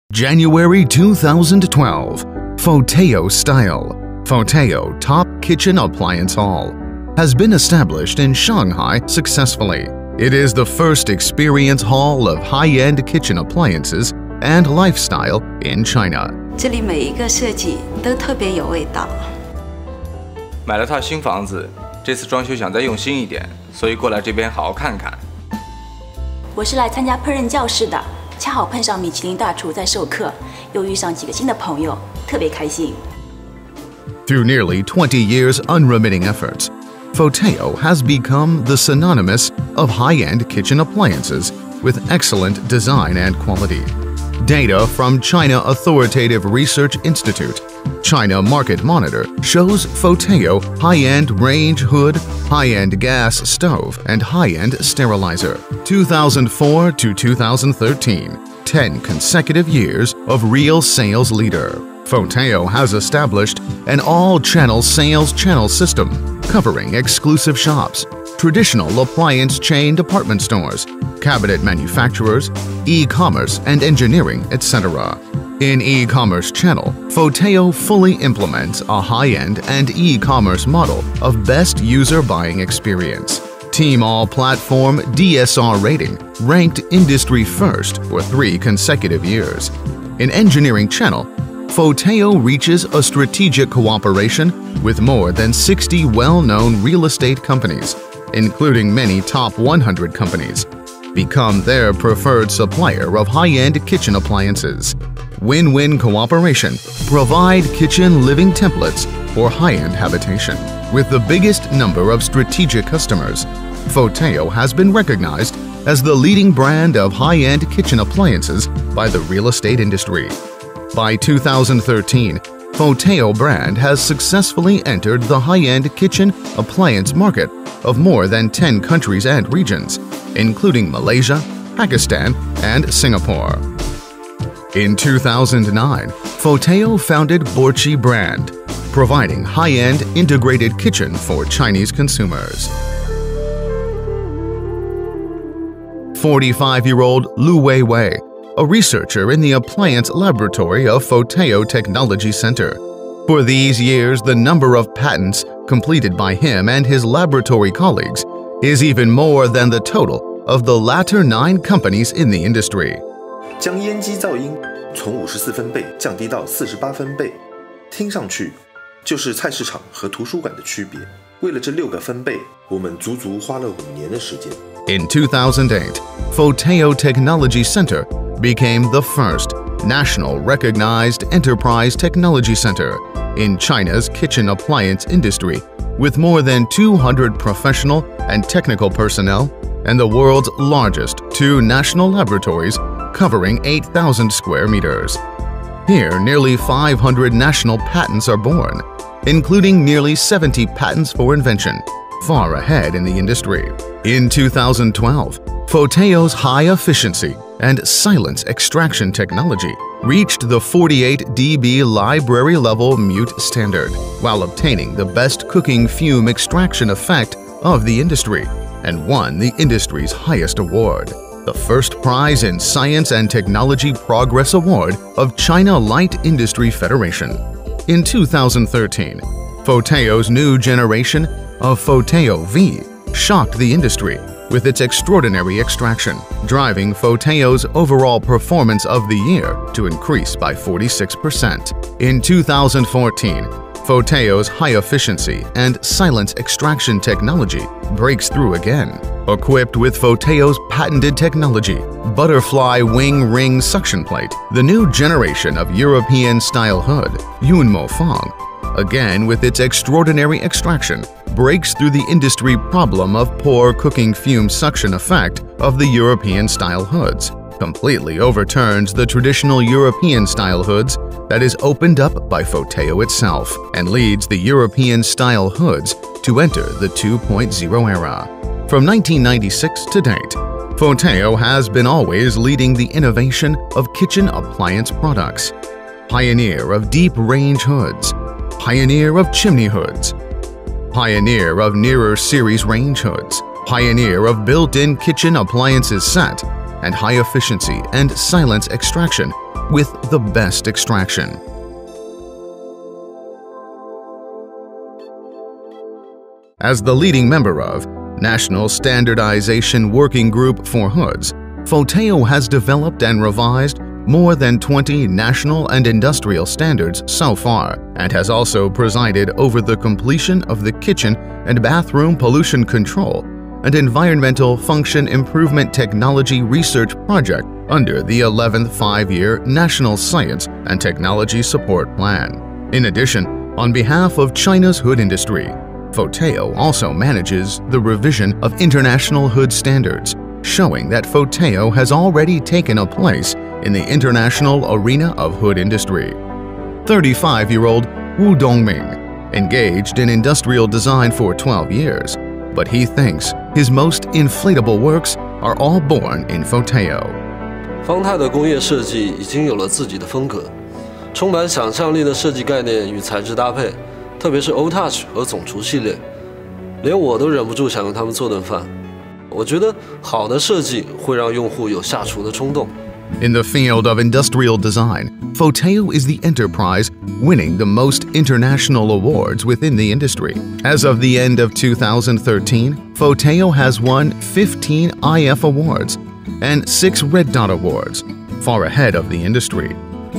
January 2012, Foteo Style, Foteo Top Kitchen Appliance Hall, has been established in Shanghai successfully. It is the first experience hall of high-end kitchen appliances and lifestyle in China. 这里每一个设计都特别有味道。 买了套新房子，这次装修想再用心一点，所以过来这边好好看看。 我是来参加烹饪教室的，恰好碰上米其林大厨在授课，又遇上几个新的朋友，特别开心。 Through nearly 20 years' unremitting efforts, Foteo has become the synonymous of high-end kitchen appliances with excellent design and quality. Data from China Authoritative Research Institute, China Market Monitor, shows Foteo high-end range hood, high-end gas stove, and high-end sterilizer. 2004 to 2013, 10 consecutive years of real sales leader. Foteo has established an all-channel sales channel system covering exclusive shops, traditional appliance chain department stores, cabinet manufacturers, e-commerce and engineering, etc. In e-commerce channel, Foteo fully implements a high-end and e-commerce model of best user buying experience. Tmall platform DSR rating ranked industry first for 3 consecutive years. In engineering channel, Foteo reaches a strategic cooperation with more than 60 well-known real estate companies, including many top 100 companies, become their preferred supplier of high-end kitchen appliances. Win-win cooperation provide kitchen living templates for high-end habitation. With the biggest number of strategic customers, Foteo has been recognized as the leading brand of high-end kitchen appliances by the real estate industry. By 2013, Foteo brand has successfully entered the high-end kitchen appliance market of more than 10 countries and regions, including Malaysia, Pakistan, and Singapore. In 2009, Foteo founded Borchi brand, providing high-end integrated kitchen for Chinese consumers. 45-year-old Lu Weiwei, a researcher in the appliance laboratory of Foteo Technology Center. For these years, the number of patents completed by him and his laboratory colleagues is even more than the total of the latter 9 companies in the industry. 将烟机噪音从54分贝降低到48分贝，听上去就是菜市场和图书馆的区别。为了这6个分贝，我们足足花了5年的时间。 In 2008, Foteo Technology Center became the first national recognized enterprise technology center in China's kitchen appliance industry, with more than 200 professional and technical personnel and the world's largest 2 national laboratories covering 8,000 square meters. Here, nearly 500 national patents are born, including nearly 70 patents for invention, far ahead in the industry. In 2012, Foteo's high efficiency and silence extraction technology reached the 48 dB library-level mute standard, while obtaining the best cooking fume extraction effect of the industry, and won the industry's highest award, the first prize in Science and Technology Progress Award of China Light Industry Federation. In 2013, Foteo's new generation of Foteo V shocked the industry with its extraordinary extraction, driving Foteo's overall performance of the year to increase by 46%. In 2014, Foteo's high efficiency and silence extraction technology breaks through again. Equipped with Foteo's patented technology, butterfly wing ring suction plate, the new generation of European-style hood, Yunmo Fong, again with its extraordinary extraction, breaks through the industry problem of poor cooking fume suction effect of the European-style hoods, completely overturns the traditional European-style hoods that is opened up by Foteo itself, and leads the European-style hoods to enter the 2.0 era. From 1996 to date, Foteo has been always leading the innovation of kitchen appliance products. Pioneer of deep-range hoods, pioneer of chimney hoods, pioneer of nearer series range hoods, pioneer of built-in kitchen appliances set, and high efficiency and silence extraction with the best extraction. As the leading member of National Standardization Working Group for Hoods, FOTAO has developed and revised more than 20 national and industrial standards so far, and has also presided over the completion of the kitchen and bathroom pollution control and environmental function improvement technology research project under the 11th Five-Year National Science and Technology Support Plan. In addition, on behalf of China's hood industry, FOTAO also manages the revision of international hood standards, showing that FOTAO has already taken a place in the international arena of hood industry. 35-year-old Wu Dongming engaged in industrial design for 12 years, but he thinks his most inflatable works are all born in FOTAO. 方太的工业设计已经有了自己的风格，充满想象力的设计概念与材质搭配，特别是 Old Touch 和总厨系列，连我都忍不住想用它们做顿饭。我觉得好的设计会让用户有下厨的冲动。 In the field of industrial design, FOTAO is the enterprise winning the most international awards within the industry. As of the end of 2013, FOTAO has won 15 IF awards and 6 Red Dot awards, far ahead of the industry.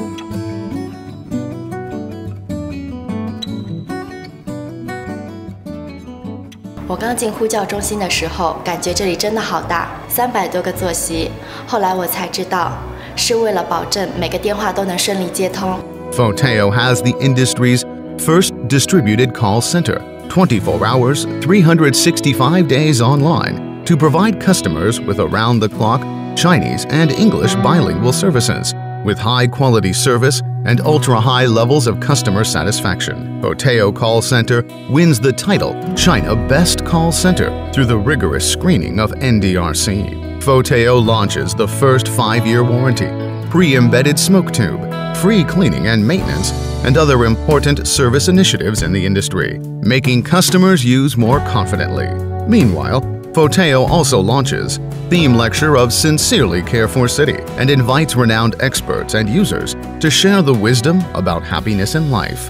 我刚进呼叫中心的时候，感觉这里真的好大，300多个座席。后来我才知道，是为了保证每个电话都能顺利接通。 FOTAO has the industry's first distributed call center, 24 hours, 365 days online, to provide customers with around-the-clock Chinese and English bilingual services, with high-quality service and ultra-high levels of customer satisfaction. FOTAO Call Center wins the title China Best Call Center through the rigorous screening of NDRC. FOTAO launches the first 5-year warranty, pre-embedded smoke tube, free cleaning and maintenance, and other important service initiatives in the industry, making customers use more confidently. Meanwhile, FOTAO also launches Theme Lecture of Sincerely Care for City and invites renowned experts and users to share the wisdom about happiness in life.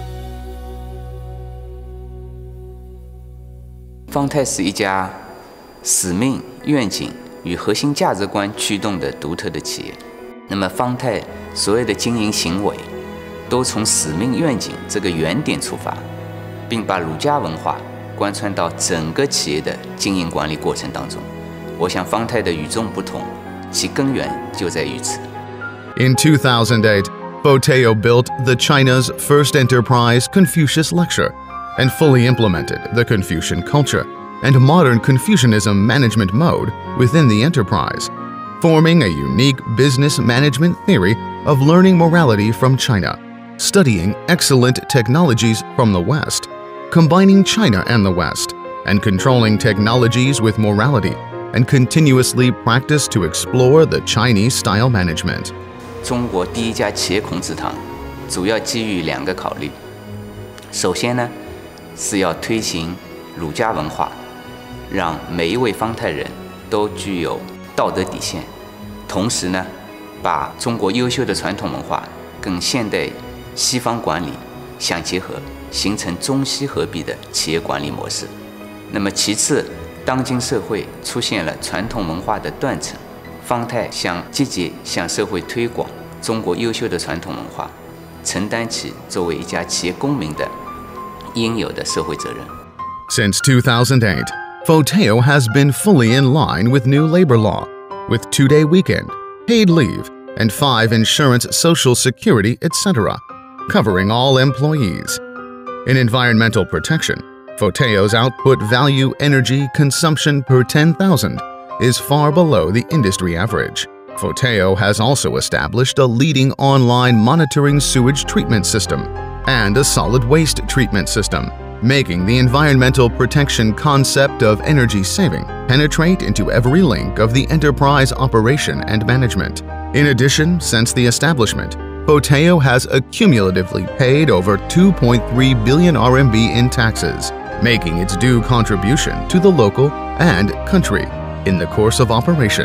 方太是一家使命、愿景与核心价值观驱动的独特的企业。那么，方太所有的经营行为都从使命、愿景这个原点出发，并把儒家文化贯穿到整个企业的经营管理过程当中。我想方太的与众不同，其根源就在于此。 In 2008, FOTAO built the China's first enterprise Confucius Lecture and fully implemented the Confucian culture and modern Confucianism management mode within the enterprise, forming a unique business management theory of learning morality from China, studying excellent technologies from the West, combining China and the West, and controlling technologies with morality, and continuously practice to explore the Chinese-style management. 中国第一家企业孔子堂主要基于2个考虑。首先呢，是要推行儒家文化，让每一位方太人都具有道德底线。同时呢，把中国优秀的传统文化跟现代西方管理相结合，形成中西合璧的企业管理模式。那么其次，当今社会出现了传统文化的断层，方太想积极向社会推广中国优秀的传统文化，承担起作为一家企业公民的应有的社会责任。 Since 2008, FOTAO has been fully in line with new labor law, with 2-day weekend, paid leave, and 5 insurance, social security, etc., covering all employees. In environmental protection, FOTAO's output value energy consumption per 10,000 is far below the industry average. FOTAO has also established a leading online monitoring sewage treatment system and a solid waste treatment system, making the environmental protection concept of energy saving penetrate into every link of the enterprise operation and management. In addition, since the establishment, FOTAO has accumulatively paid over 2.3 billion RMB in taxes, making its due contribution to the local and country in the course of operation.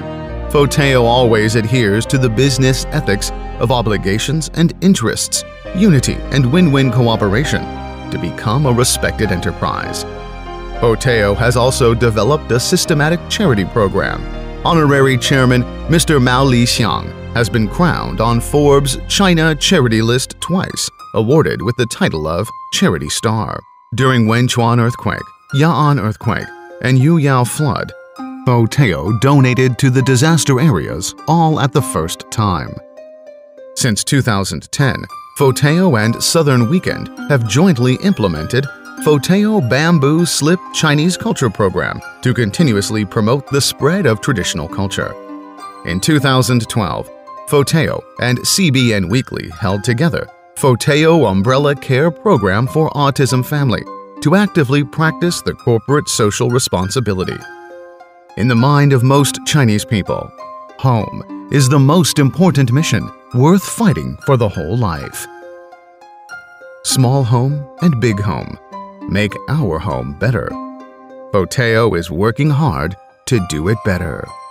FOTEO always adheres to the business ethics of obligations and interests, unity and win-win cooperation to become a respected enterprise. FOTEO has also developed a systematic charity program. Honorary Chairman Mr. Mao Lixiang has been crowned on Forbes' China Charity List twice, awarded with the title of Charity Star. During Wenchuan earthquake, Ya'an earthquake, and Yuyao flood, FOTEO donated to the disaster areas all at the first time. Since 2010, FOTEO and Southern Weekend have jointly implemented FOTEO Bamboo Slip Chinese Culture Program to continuously promote the spread of traditional culture. In 2012, FOTEO and CBN Weekly held together FOTEO Umbrella Care Program for Autism Family to actively practice the corporate social responsibility. In the mind of most Chinese people, home is the most important mission worth fighting for the whole life. Small home and big home make our home better. FOTEO is working hard to do it better.